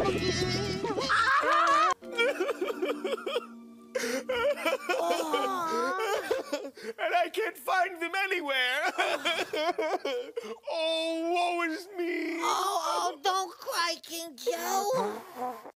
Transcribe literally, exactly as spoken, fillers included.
And I can't find them anywhere. Oh, woe is me. Oh, oh, don't cry, King Joe.